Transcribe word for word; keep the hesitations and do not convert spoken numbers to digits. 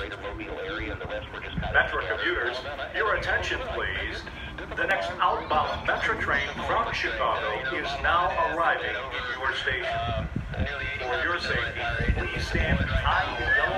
greater Mobile area, and the rest were just kind of... Metra commuters, your attention please. The next outbound Metra train from Chicago is now arriving at your station. For your safety, please stand behind the yellow